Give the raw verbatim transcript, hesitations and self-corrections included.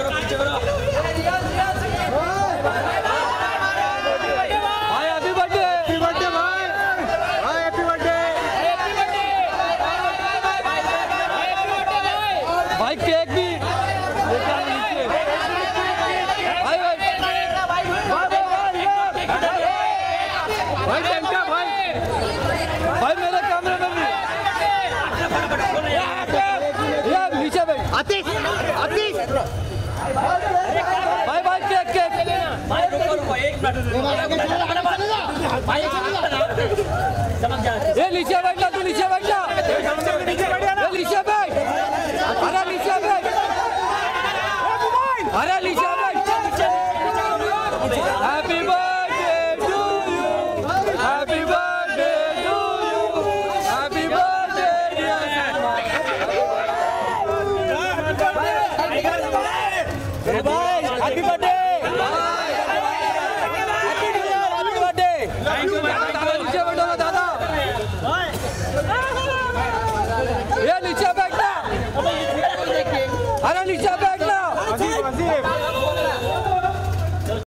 भाई केक भी भाई भाई टंका भाई भाई मेरे कैमरे में भी यार नीचे भाई आतिश आतिश भाई भाई केक केक भाई रुको रुको एक मिनट ये नीचे बैठ जा तू नीचे बैठ जा नीचे बैठ जा नीचे बैठ अरे नीचे बैठ अरे नीचे बैठ happy birthday to you happy birthday to you happy birthday dear भाई हैप्पी बर्थडे